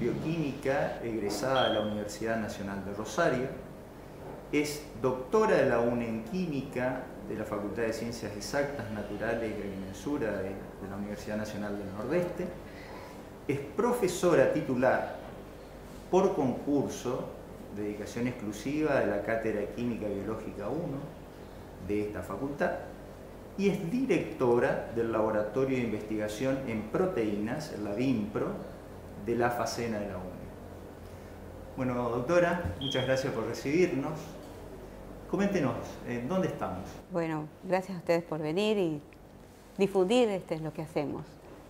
bioquímica egresada de la Universidad Nacional de Rosario, es doctora de la UNE en Química de la Facultad de Ciencias Exactas, Naturales y Agrimensura de la Universidad Nacional del Nordeste, es profesora titular por concurso, dedicación exclusiva de la Cátedra de Química Biológica 1 de esta facultad, y es directora del Laboratorio de Investigación en Proteínas, la BIMPRO, de la FACENA de la UNE. Bueno, doctora, muchas gracias por recibirnos. Coméntenos, ¿dónde estamos? Bueno, gracias a ustedes por venir y difundir lo que hacemos.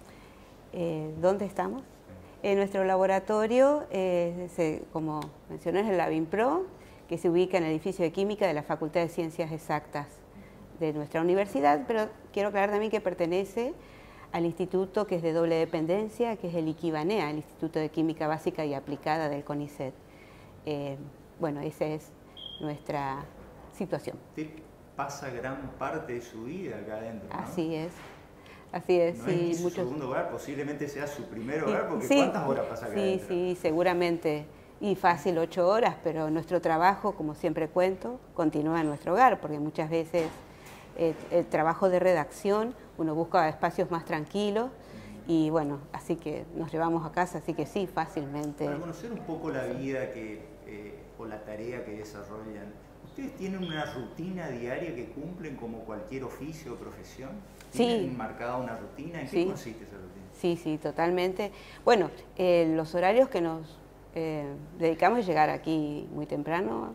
¿Dónde estamos? En nuestro laboratorio, como mencioné, es el BIMPRO, que se ubica en el edificio de Química de la Facultad de Ciencias Exactas de nuestra universidad, pero quiero aclarar también que pertenece al instituto que es de doble dependencia, que es el IQIBANEA, el Instituto de Química Básica y Aplicada del CONICET. Bueno, esa es nuestra situación. Usted pasa gran parte de su vida acá adentro, ¿no? Así es. Así es. No sí, es su segundo hogar, posiblemente sea su primer hogar, porque sí, ¿cuántas horas pasa acá adentro? Sí, seguramente. Y fácil 8 horas, pero nuestro trabajo, como siempre cuento, continúa en nuestro hogar, porque muchas veces el trabajo de redacción, uno busca espacios más tranquilos y bueno, así que nos llevamos a casa, así que sí, fácilmente. Para conocer un poco la vida o la tarea que desarrollan, ¿ustedes tienen una rutina diaria que cumplen como cualquier oficio o profesión? ¿Tienen marcada una rutina? ¿En qué consiste esa rutina? Sí, totalmente. Bueno, los horarios que nos dedicamos es llegar aquí muy temprano,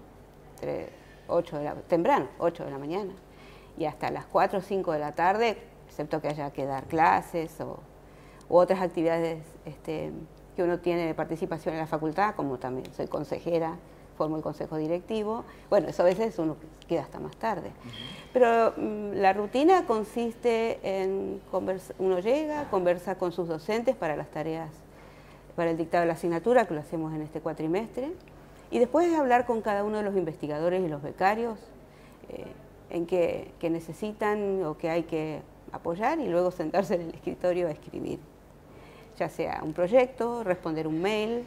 8 de la mañana, y hasta las 4 o 5 de la tarde, excepto que haya que dar clases u otras actividades que uno tiene de participación en la facultad, como también soy consejera, formo el consejo directivo. Bueno, eso a veces uno queda hasta más tarde. Pero la rutina consiste en uno llega, conversa con sus docentes para las tareas, para el dictado de la asignatura, que lo hacemos en este cuatrimestre, y después de hablar con cada uno de los investigadores y los becarios en qué necesitan o qué hay que apoyar, y luego sentarse en el escritorio a escribir, ya sea un proyecto, responder un mail,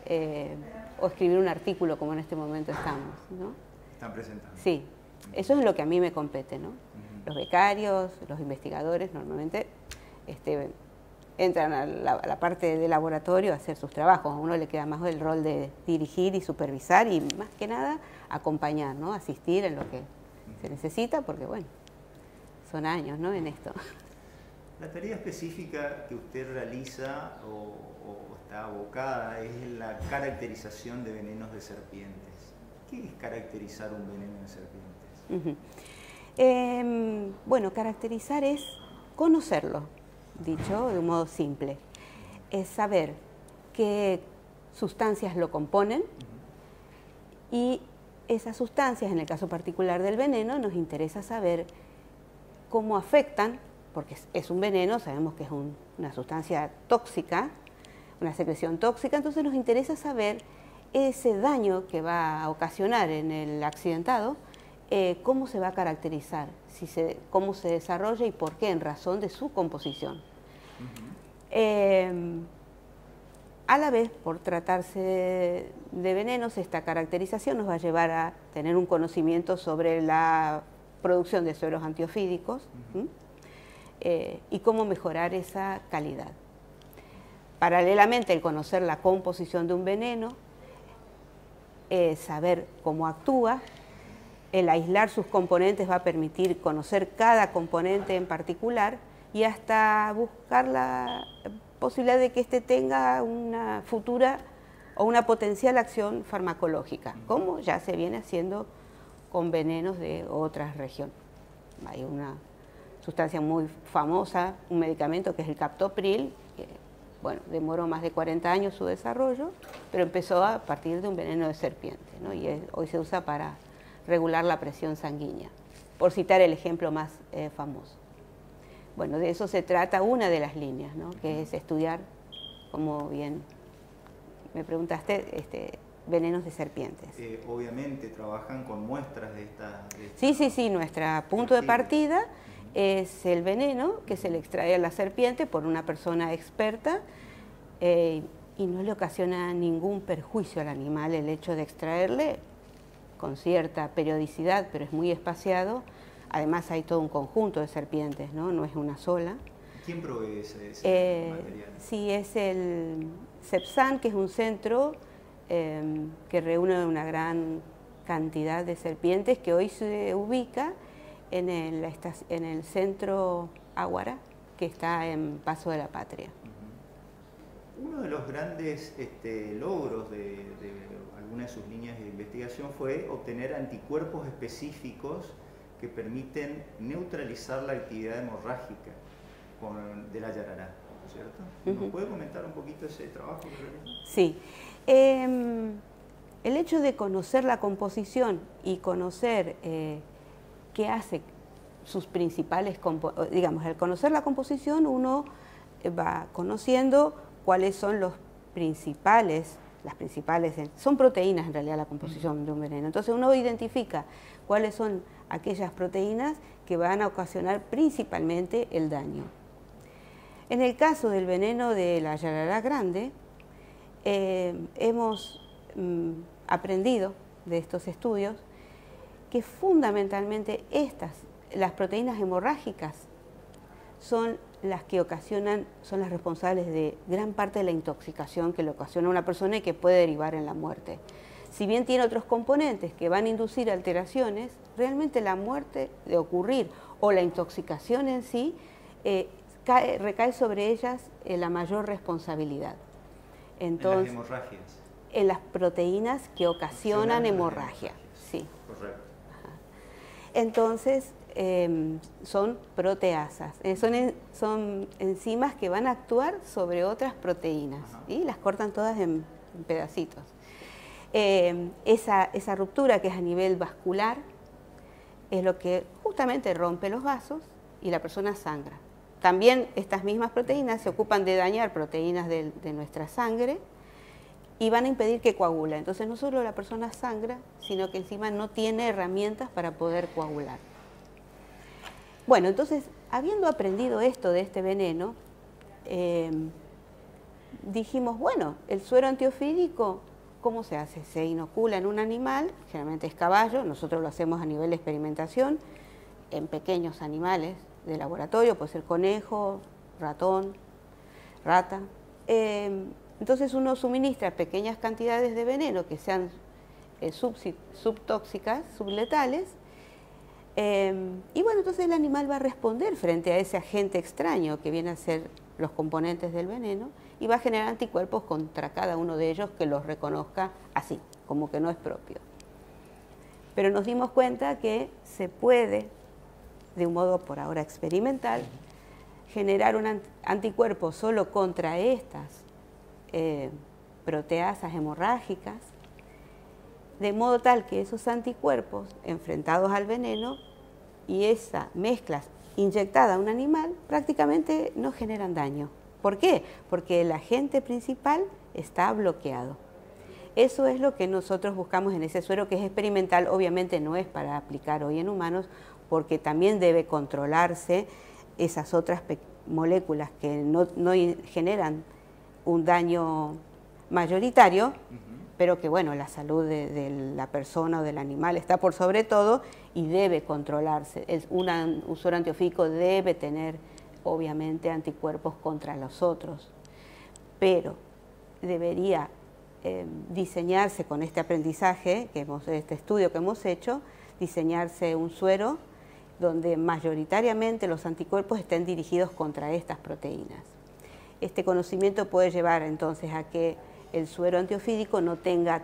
o escribir un artículo como en este momento estamos, ¿no? ¿Están presentando? Sí, eso es lo que a mí me compete, ¿no? Los becarios, los investigadores normalmente entran a la parte de laboratorio a hacer sus trabajos. A uno le queda más el rol de dirigir y supervisar y más que nada acompañar, ¿no? Asistir en lo que se necesita, porque bueno, son años, ¿no? En esto. La tarea específica que usted realiza o está abocada es la caracterización de venenos de serpientes. ¿Qué es caracterizar un veneno de serpientes? Bueno, caracterizar es conocerlo, dicho de un modo simple. Es saber qué sustancias lo componen y esas sustancias, en el caso particular del veneno, nos interesa saber cómo afectan, porque es un veneno, sabemos que es una sustancia tóxica, una secreción tóxica, entonces nos interesa saber ese daño que va a ocasionar en el accidentado, cómo se va a caracterizar, cómo se desarrolla y por qué, en razón de su composición. A la vez, por tratarse de venenos, esta caracterización nos va a llevar a tener un conocimiento sobre la producción de sueros antiofídicos y cómo mejorar esa calidad. Paralelamente, el conocer la composición de un veneno, saber cómo actúa, el aislar sus componentes va a permitir conocer cada componente en particular y hasta buscar la posibilidad de que éste tenga una futura o una potencial acción farmacológica, como ya se viene haciendo con venenos de otras regiones. Hay una sustancia muy famosa, un medicamento que es el captopril, que bueno, demoró más de 40 años su desarrollo, pero empezó a partir de un veneno de serpiente, ¿no? Y hoy se usa para regular la presión sanguínea, por citar el ejemplo más famoso. Bueno, de eso se trata una de las líneas, ¿no? Que es estudiar, como bien me preguntaste, venenos de serpientes. Obviamente trabajan con muestras de esta... Sí, nuestro punto de partida es el veneno que se le extrae a la serpiente por una persona experta y no le ocasiona ningún perjuicio al animal el hecho de extraerle con cierta periodicidad, pero es muy espaciado. Además hay todo un conjunto de serpientes, ¿no? No es una sola. ¿Quién provee ese material? Sí, es el CEPSAN, que es un centro que reúne una gran cantidad de serpientes, que hoy se ubica en el centro Águara, que está en Paso de la Patria. Uno de los grandes logros de alguna de sus líneas de investigación fue obtener anticuerpos específicos que permiten neutralizar la actividad hemorrágica de la yarará, ¿cierto? ¿Nos puede comentar un poquito ese trabajo que realizó? Sí. El hecho de conocer la composición y conocer qué hace sus principales componentes, digamos, al conocer la composición uno va conociendo cuáles son las principales, son proteínas en realidad la composición de un veneno. Entonces uno identifica cuáles son aquellas proteínas que van a ocasionar principalmente el daño. En el caso del veneno de la yarará grande, hemos aprendido de estos estudios que fundamentalmente las proteínas hemorrágicas son las que son las responsables de gran parte de la intoxicación que le ocasiona a una persona y que puede derivar en la muerte. Si bien tiene otros componentes que van a inducir alteraciones, realmente la muerte de ocurrir o la intoxicación en sí recae sobre ellas la mayor responsabilidad. Entonces, ¿en las hemorragias? En las proteínas que ocasionan hemorragia. Sí. Correcto. Ajá. Entonces, son proteasas, son enzimas que van a actuar sobre otras proteínas y las cortan todas en pedacitos. Esa ruptura que es a nivel vascular es lo que justamente rompe los vasos y la persona sangra. También estas mismas proteínas se ocupan de dañar proteínas de nuestra sangre y van a impedir que coagule. Entonces no solo la persona sangra, sino que encima no tiene herramientas para poder coagular. Bueno, entonces, habiendo aprendido esto de este veneno, dijimos, bueno, el suero antiofídico, ¿cómo se hace? Se inocula en un animal, generalmente es caballo, nosotros lo hacemos a nivel de experimentación, en pequeños animales de laboratorio, puede ser conejo, ratón, rata. Entonces uno suministra pequeñas cantidades de veneno que sean subtóxicas, subletales, y bueno, entonces el animal va a responder frente a ese agente extraño que viene a ser los componentes del veneno y va a generar anticuerpos contra cada uno de ellos que los reconozca así, como que no es propio. Pero nos dimos cuenta que se puede, de un modo por ahora experimental, generar un anticuerpo solo contra estas proteasas hemorrágicas, de modo tal que esos anticuerpos enfrentados al veneno y esa mezcla inyectada a un animal prácticamente no generan daño. ¿Por qué? Porque el agente principal está bloqueado. Eso es lo que nosotros buscamos en ese suero, que es experimental, obviamente no es para aplicar hoy en humanos, porque también debe controlarse esas otras moléculas que no generan un daño mayoritario, pero que bueno, la salud de la persona o del animal está por sobre todo y debe controlarse. Un suero antiofídico debe tener obviamente anticuerpos contra los otros, pero debería diseñarse con este aprendizaje, este estudio que hemos hecho, diseñarse un suero donde mayoritariamente los anticuerpos estén dirigidos contra estas proteínas. Este conocimiento puede llevar entonces a que el suero antiofídico no tenga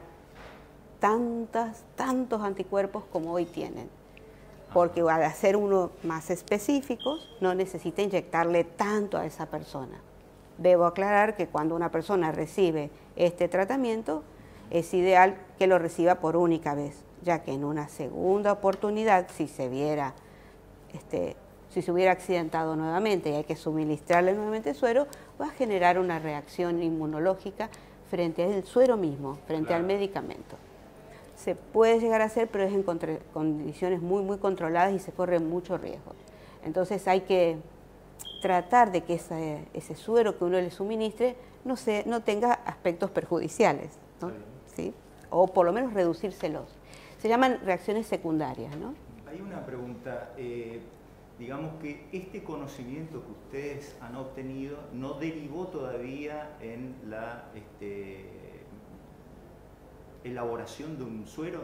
tantos anticuerpos como hoy tienen, porque al hacer uno más específicos no necesita inyectarle tanto a esa persona. Debo aclarar que cuando una persona recibe este tratamiento es ideal que lo reciba por única vez, ya que en una segunda oportunidad, si se hubiera accidentado nuevamente y hay que suministrarle nuevamente suero, va a generar una reacción inmunológica frente al suero mismo, frente al medicamento. Se puede llegar a hacer, pero es en condiciones muy controladas y se corre mucho riesgo. Entonces hay que tratar de que ese suero que uno le suministre no tenga aspectos perjudiciales, ¿no? ¿Sí? O por lo menos reducírselos. Se llaman reacciones secundarias, ¿no? Hay una pregunta. Digamos que este conocimiento que ustedes han obtenido no derivó todavía en la elaboración de un suero.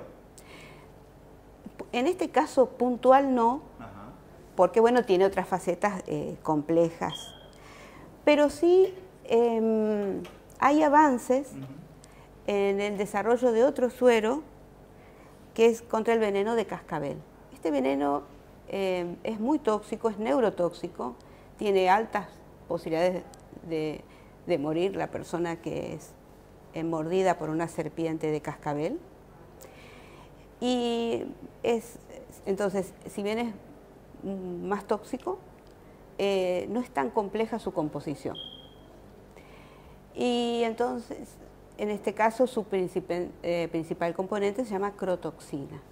En este caso puntual no, Ajá. porque bueno, tiene otras facetas complejas. Pero sí hay avances en el desarrollo de otro suero que es contra el veneno de cascabel. Este veneno es muy tóxico, es neurotóxico, tiene altas posibilidades de morir la persona que es mordida por una serpiente de cascabel. Y entonces, si bien es más tóxico, no es tan compleja su composición. Y entonces, en este caso, su principal componente se llama crotoxina.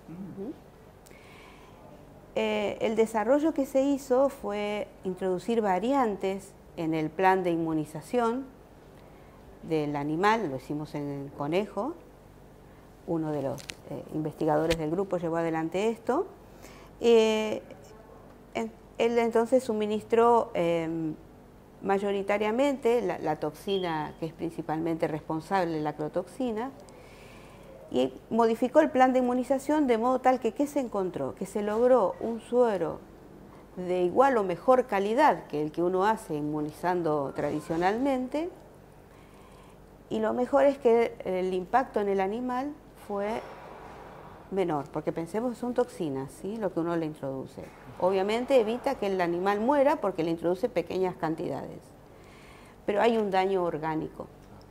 El desarrollo que se hizo fue introducir variantes en el plan de inmunización del animal, lo hicimos en el conejo. Uno de los investigadores del grupo llevó adelante esto. Él entonces suministró mayoritariamente la toxina que es principalmente responsable de la crotoxina, y modificó el plan de inmunización de modo tal que ¿qué se encontró? Que se logró un suero de igual o mejor calidad que el que uno hace inmunizando tradicionalmente, y lo mejor es que el impacto en el animal fue menor, porque pensemos que son toxinas, ¿sí? Lo que uno le introduce. Obviamente evita que el animal muera porque le introduce pequeñas cantidades, pero hay un daño orgánico.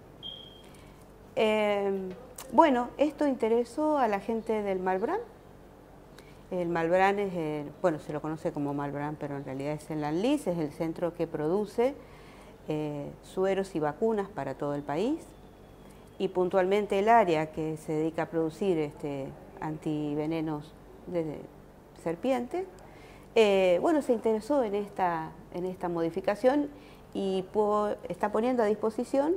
Bueno, esto interesó a la gente del Malbrán. El Malbrán es, bueno, se lo conoce como Malbrán, pero en realidad es el ANLIS, es el centro que produce sueros y vacunas para todo el país, y puntualmente el área que se dedica a producir antivenenos de serpiente, bueno, se interesó en esta modificación y está poniendo a disposición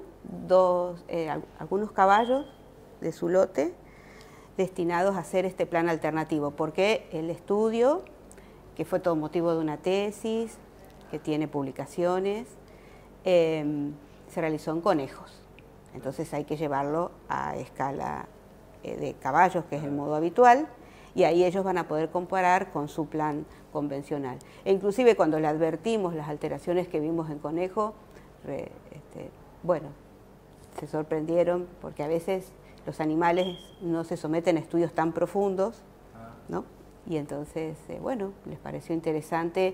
algunos caballos de su lote destinados a hacer este plan alternativo, porque el estudio, que fue todo motivo de una tesis, que tiene publicaciones, se realizó en conejos. Entonces hay que llevarlo a escala de caballos, que es el modo habitual, y ahí ellos van a poder comparar con su plan convencional. E inclusive cuando le advertimos las alteraciones que vimos en conejo, bueno, se sorprendieron porque a veces los animales no se someten a estudios tan profundos, ¿no? Y entonces, bueno, les pareció interesante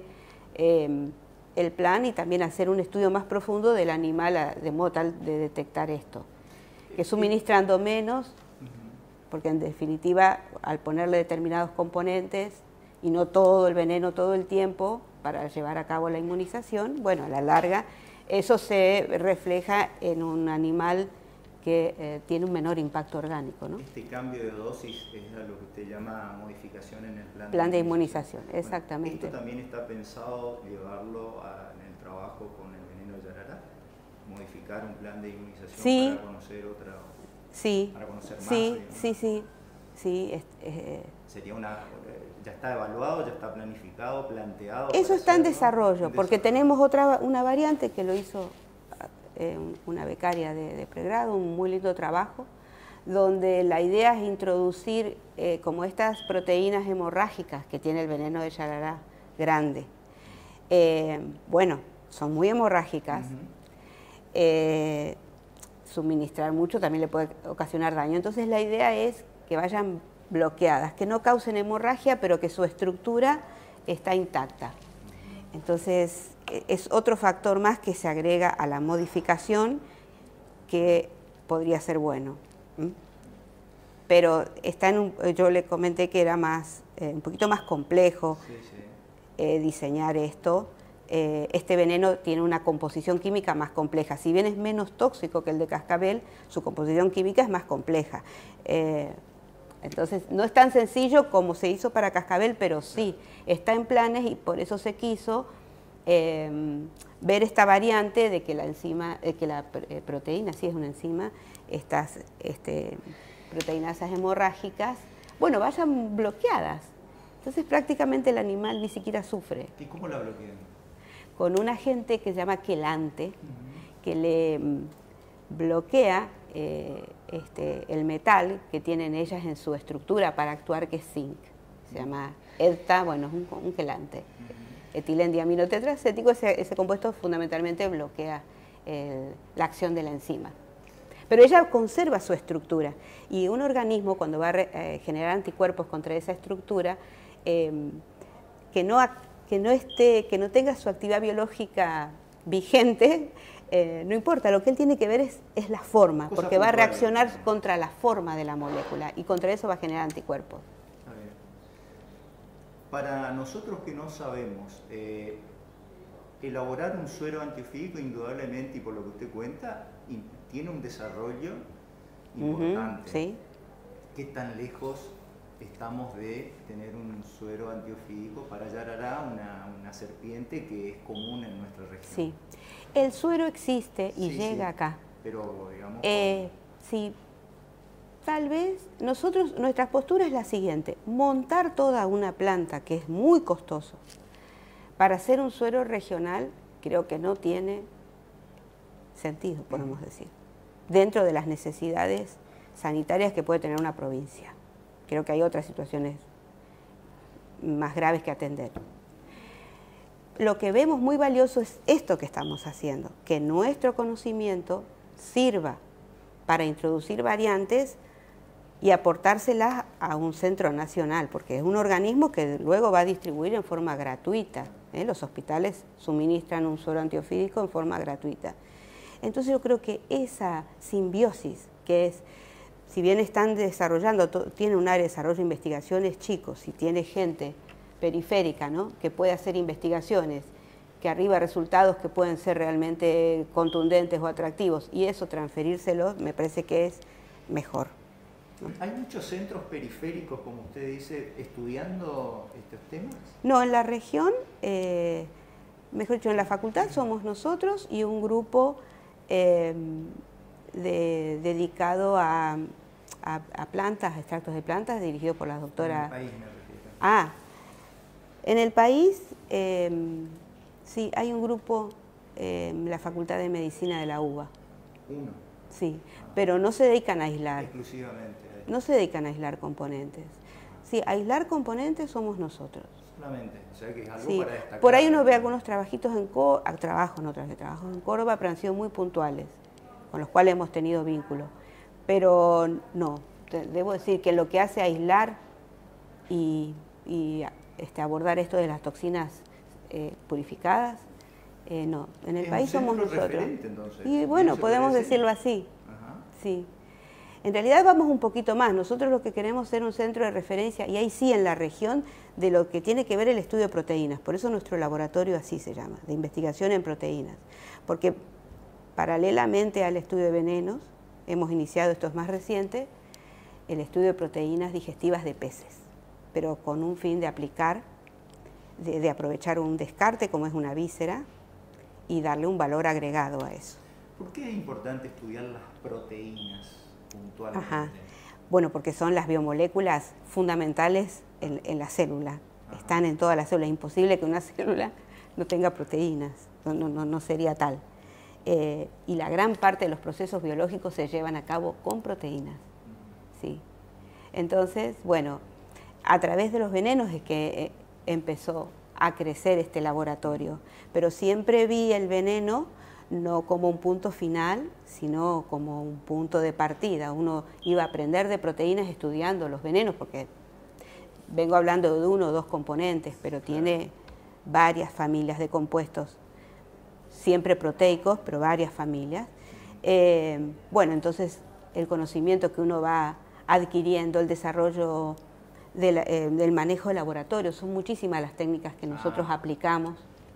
el plan y también hacer un estudio más profundo del animal de modo tal de detectar esto. Que suministrando menos, porque en definitiva al ponerle determinados componentes y no todo el veneno todo el tiempo para llevar a cabo la inmunización, bueno, a la larga eso se refleja en un animal que tiene un menor impacto orgánico, ¿no? Este cambio de dosis es a lo que usted llama modificación en el plan de inmunización. Bueno, exactamente. ¿Esto también está pensado llevarlo en el trabajo con el veneno de yarará? ¿Modificar un plan de inmunización para conocer otra? Sí, para conocer más, sí. Sería ya está evaluado, ya está planificado, planteado. Eso está en desarrollo, porque tenemos una variante que lo hizo una becaria de pregrado, un muy lindo trabajo, donde la idea es introducir como estas proteínas hemorrágicas que tiene el veneno de yarará grande. Bueno, son muy hemorrágicas. Suministrar mucho también le puede ocasionar daño. Entonces la idea es que vayan bloqueadas, que no causen hemorragia, pero que su estructura está intacta. Entonces es otro factor más que se agrega a la modificación que podría ser bueno. Pero está yo le comenté que era un poquito más complejo diseñar esto. Este veneno tiene una composición química más compleja. Si bien es menos tóxico que el de cascabel, su composición química es más compleja. Entonces, no es tan sencillo como se hizo para cascabel, pero sí, está en planes y por eso se quiso ver esta variante de que la enzima, que la proteína, sí es una enzima, estas proteinasas hemorrágicas, bueno, vayan bloqueadas. Entonces prácticamente el animal ni siquiera sufre. ¿Y cómo la bloquean? Con un agente que se llama quelante, que le bloquea el metal que tienen ellas en su estructura para actuar, que es zinc. Se llama EDTA, bueno, es un quelante. Etilendiaminotetracético, ese compuesto fundamentalmente bloquea la acción de la enzima. Pero ella conserva su estructura, y un organismo cuando va a generar anticuerpos contra esa estructura, que no tenga su actividad biológica vigente, no importa, lo que él tiene que ver es la forma, porque va a reaccionar contra la forma de la molécula, y contra eso va a generar anticuerpos. Para nosotros que no sabemos, elaborar un suero antiofídico indudablemente, y por lo que usted cuenta, tiene un desarrollo importante. Sí. ¿Qué tan lejos estamos de tener un suero antiofídico para yarará, una serpiente que es común en nuestra región? Sí, el suero existe y llega acá. Pero, digamos... sí, tal vez nuestra postura es la siguiente: montar toda una planta, que es muy costoso, para hacer un suero regional, creo que no tiene sentido, podemos decir, dentro de las necesidades sanitarias que puede tener una provincia. Creo que hay otras situaciones más graves que atender. Lo que vemos muy valioso es esto que estamos haciendo, que nuestro conocimiento sirva para introducir variantes y aportárselas a un centro nacional, porque es un organismo que luego va a distribuir en forma gratuita. Los hospitales suministran un suero antiofídico en forma gratuita. Entonces yo creo que esa simbiosis, que es, si bien están desarrollando, tiene un área de desarrollo de investigaciones chicos, si tiene gente periférica, ¿no?, que puede hacer investigaciones, que arriba resultados que pueden ser realmente contundentes o atractivos, y eso transferírselos, me parece que es mejor. ¿Hay muchos centros periféricos, como usted dice, estudiando estos temas? No, en la región, mejor dicho, en la facultad somos nosotros y un grupo dedicado a plantas, extractos de plantas, dirigido por la doctora... En el país, me refiero. En el país, sí, hay un grupo en la Facultad de Medicina de la UBA. Uno. Sí, pero no se dedican a aislar. Exclusivamente. No se dedican a aislar componentes. Sí, aislar componentes somos nosotros. Solamente, o sea que es algo sí, para destacar. Por ahí uno ve algunos trabajitos trabajos en Córdoba, pero han sido muy puntuales, con los cuales hemos tenido vínculo. Pero no, debo decir que lo que hace aislar y abordar esto de las toxinas purificadas, no, en el país somos nosotros. Entonces, y bueno, podemos decirlo así. Ajá. Sí. En realidad vamos un poquito más. Nosotros lo que queremos es ser un centro de referencia, y ahí sí en la región, de lo que tiene que ver el estudio de proteínas. Por eso nuestro laboratorio así se llama, de investigación en proteínas. Porque paralelamente al estudio de venenos, hemos iniciado, esto es más reciente, el estudio de proteínas digestivas de peces, pero con un fin de aplicar, de aprovechar un descarte como es una víscera y darle un valor agregado a eso. ¿Por qué es importante estudiar las proteínas puntualmente? Ajá. Bueno, porque son las biomoléculas fundamentales en la célula. Ajá. Están en todas las células. Es imposible que una célula no tenga proteínas, no sería tal. Y la gran parte de los procesos biológicos se llevan a cabo con proteínas. ¿Sí? Entonces, bueno, a través de los venenos es que empezó a crecer este laboratorio, pero siempre vi el veneno no como un punto final, sino como un punto de partida. Uno iba a aprender de proteínas estudiando los venenos, porque vengo hablando de uno o dos componentes, pero tiene varias familias de compuestos, siempre proteicos, pero varias familias. Bueno, entonces el conocimiento que uno va adquiriendo, el desarrollo del manejo de laboratorio, son muchísimas las técnicas que nosotros aplicamos.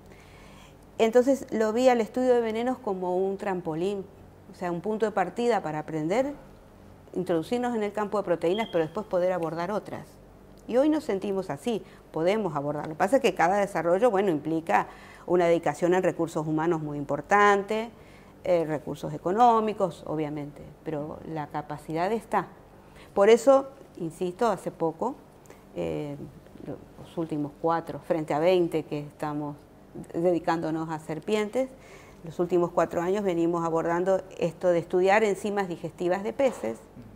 Entonces lo vi al estudio de venenos como un trampolín, o sea, un punto de partida para aprender, introducirnos en el campo de proteínas, pero después poder abordar otras. Y hoy nos sentimos así, podemos abordarlo. Lo que pasa es que cada desarrollo, bueno, implica una dedicación en recursos humanos muy importante, recursos económicos, obviamente, pero la capacidad está. Por eso, insisto, hace poco, los últimos 4, frente a 20 que estamos dedicándonos a serpientes, los últimos 4 años venimos abordando esto de estudiar enzimas digestivas de peces.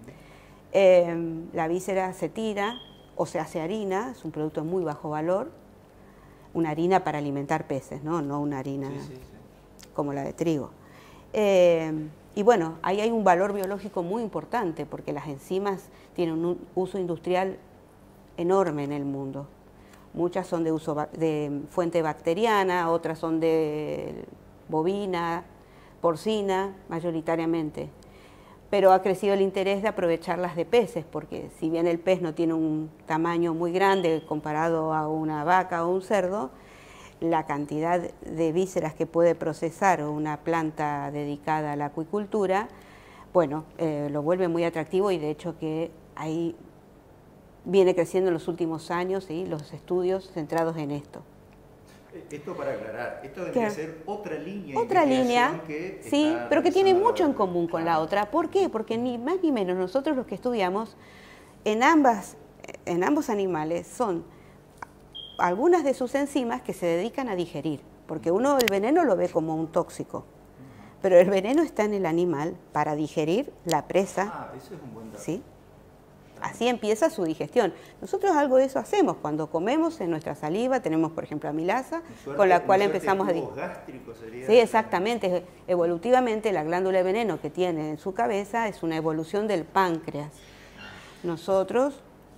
La víscera se tira o se hace harina, es un producto de muy bajo valor, una harina para alimentar peces, no una harina como la de trigo. Y bueno, ahí hay un valor biológico muy importante porque las enzimas tienen un uso industrial enorme en el mundo. Muchas son de uso de fuente bacteriana, otras son de bovina, porcina, mayoritariamente. Pero ha crecido el interés de aprovecharlas de peces, porque si bien el pez no tiene un tamaño muy grande comparado a una vaca o un cerdo, la cantidad de vísceras que puede procesar una planta dedicada a la acuicultura, bueno, lo vuelve muy atractivo y de hecho que ahí viene creciendo en los últimos años, ¿sí?, los estudios centrados en esto. Esto para aclarar, esto debería ser otra línea. Otra línea, sí, pero que tiene mucho en común con la otra. ¿Por qué? Porque ni más ni menos nosotros los que estudiamos en ambos animales son algunas de sus enzimas que se dedican a digerir, porque uno el veneno lo ve como un tóxico, pero el veneno está en el animal para digerir la presa. Ah, eso es un buen dato. ¿Sí? Así empieza su digestión. Nosotros algo de eso hacemos. Cuando comemos en nuestra saliva tenemos, por ejemplo, amilasa, con la cual empezamos a digerir. Sí, exactamente. Evolutivamente la glándula de veneno que tiene en su cabeza es una evolución del páncreas. Nosotros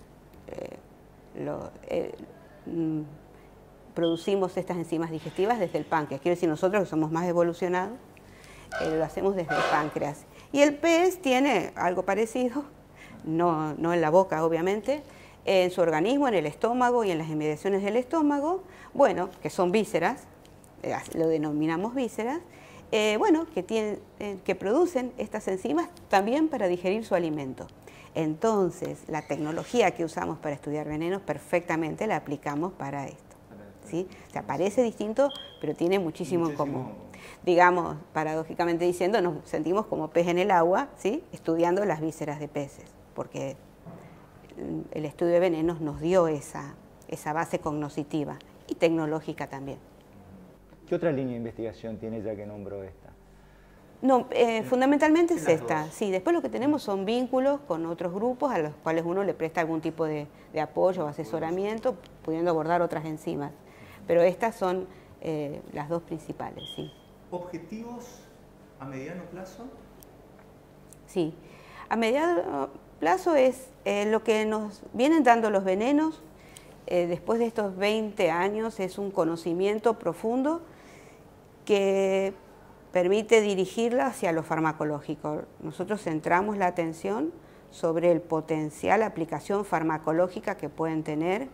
producimos estas enzimas digestivas desde el páncreas. Quiero decir, nosotros que somos más evolucionados, lo hacemos desde el páncreas. Y el pez tiene algo parecido, no en la boca obviamente, en su organismo, en el estómago y en las inmediaciones del estómago, bueno, que son vísceras, lo denominamos vísceras, bueno, que producen estas enzimas también para digerir su alimento. Entonces, la tecnología que usamos para estudiar venenos perfectamente la aplicamos para esto, ¿sí? O sea, parece distinto, pero tiene muchísimo en común. Digamos, paradójicamente diciendo, nos sentimos como pez en el agua, ¿sí?, estudiando las vísceras de peces, porque el estudio de venenos nos dio esa base cognoscitiva y tecnológica también. ¿Qué otra línea de investigación tiene ya que nombró esta? No, fundamentalmente es esta. Sí, después lo que tenemos son vínculos con otros grupos a los cuales uno le presta algún tipo de apoyo o asesoramiento, pudiendo abordar otras enzimas. Pero estas son las dos principales, sí. ¿Objetivos a mediano plazo? Sí, a mediano plazo es lo que nos vienen dando los venenos después de estos 20 años, es un conocimiento profundo que permite dirigirla hacia lo farmacológico. Nosotros centramos la atención sobre el potencial aplicación farmacológica que pueden tener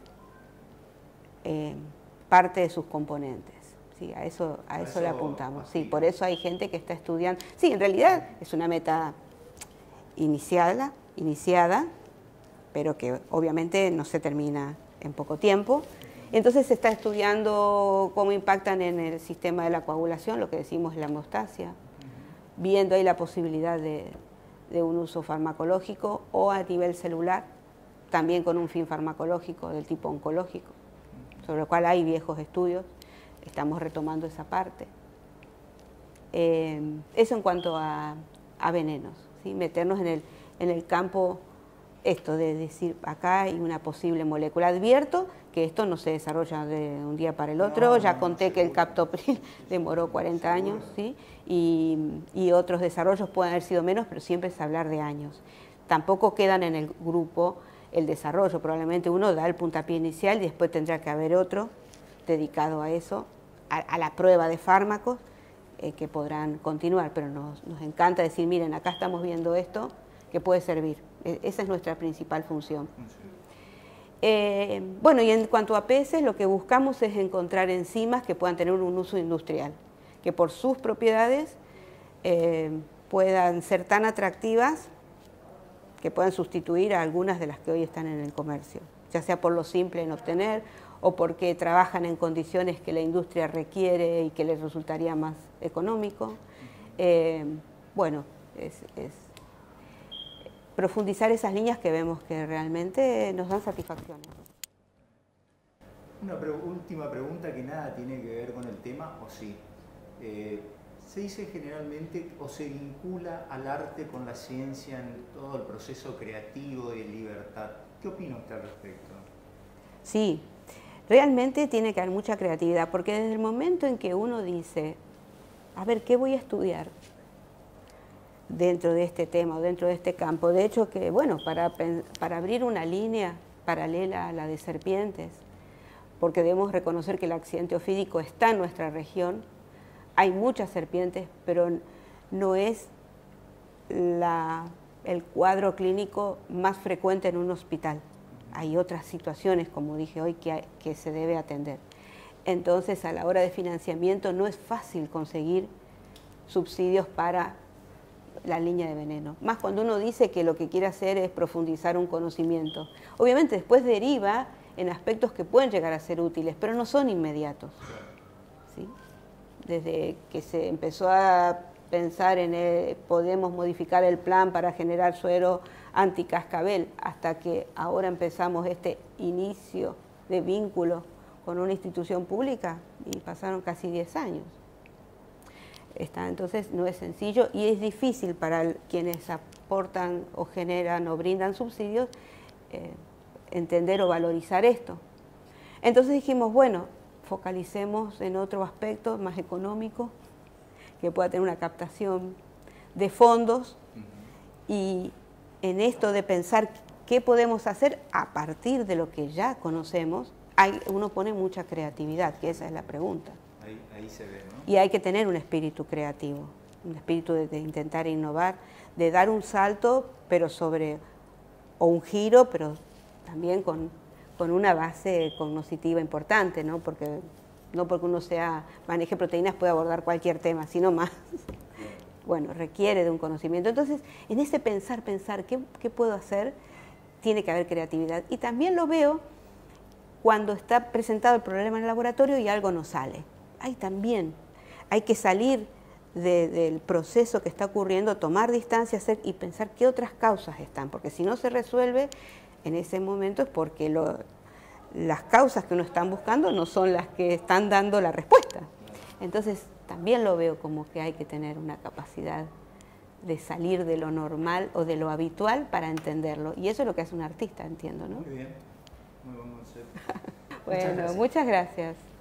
parte de sus componentes. Sí, a eso le apuntamos. Sí, por eso hay gente que está estudiando. Sí, en realidad es una meta iniciada, pero que obviamente no se termina en poco tiempo. Entonces se está estudiando cómo impactan en el sistema de la coagulación, lo que decimos la hemostasia, viendo ahí la posibilidad de un uso farmacológico o a nivel celular, también con un fin farmacológico del tipo oncológico, sobre lo cual hay viejos estudios, estamos retomando esa parte. Eso en cuanto a venenos, ¿sí? Meternos en el campo esto de decir, acá hay una posible molécula. Advierto que esto no se desarrolla de un día para el otro, ya conté que el captopril demoró 40 años, ¿sí? Y otros desarrollos pueden haber sido menos, pero siempre es hablar de años. Tampoco quedan en el grupo el desarrollo, probablemente uno da el puntapié inicial y después tendrá que haber otro dedicado a eso, a la prueba de fármacos que podrán continuar, pero nos encanta decir, miren, acá estamos viendo esto que puede servir. Esa es nuestra principal función. Bueno, y en cuanto a peces, lo que buscamos es encontrar enzimas que puedan tener un uso industrial, que por sus propiedades puedan ser tan atractivas que puedan sustituir a algunas de las que hoy están en el comercio. ya sea por lo simple en obtener o porque trabajan en condiciones que la industria requiere y que les resultaría más económico. Bueno, es profundizar esas líneas que vemos que realmente nos dan satisfacción. Una última pregunta que nada tiene que ver con el tema, o sí. Se dice generalmente o se vincula al arte con la ciencia en todo el proceso creativo de libertad. ¿Qué opina usted al respecto? Sí, realmente tiene que haber mucha creatividad, porque desde el momento en que uno dice, a ver, ¿qué voy a estudiar dentro de este tema o dentro de este campo? De hecho, que bueno, para abrir una línea paralela a la de serpientes, porque debemos reconocer que el accidente ofídico está en nuestra región, hay muchas serpientes, pero no es el cuadro clínico más frecuente en un hospital. Hay otras situaciones, como dije hoy, que se debe atender. Entonces, a la hora de financiamiento no es fácil conseguir subsidios para la línea de veneno. Más cuando uno dice que lo que quiere hacer es profundizar un conocimiento. Obviamente después deriva en aspectos que pueden llegar a ser útiles, pero no son inmediatos. ¿Sí? Desde que se empezó a pensar en podemos modificar el plan para generar suero anticascabel, hasta que ahora empezamos este inicio de vínculo con una institución pública y pasaron casi 10 años. Entonces no es sencillo y es difícil para quienes aportan o generan o brindan subsidios entender o valorizar esto. Entonces dijimos, bueno, focalicemos en otro aspecto más económico, que pueda tener una captación de fondos y en esto de pensar qué podemos hacer a partir de lo que ya conocemos, uno pone mucha creatividad, que esa es la pregunta. Ahí se ve, ¿no? Y hay que tener un espíritu creativo, un espíritu de intentar innovar, de dar un salto, pero o un giro, pero también con una base cognitiva importante, ¿no? Porque no porque uno maneje proteínas puede abordar cualquier tema, sino más. Bueno, requiere de un conocimiento. Entonces, en ese pensar, ¿qué puedo hacer? Tiene que haber creatividad. Y también lo veo cuando está presentado el problema en el laboratorio y algo no sale. Ahí también hay que salir del proceso que está ocurriendo, tomar distancia y pensar qué otras causas están, porque si no se resuelve en ese momento es porque las causas que uno está buscando no son las que están dando la respuesta. Entonces también lo veo como que hay que tener una capacidad de salir de lo normal o de lo habitual para entenderlo, y eso es lo que hace un artista, entiendo, ¿no? Muy bien, muy buen concepto. Bueno, muchas gracias.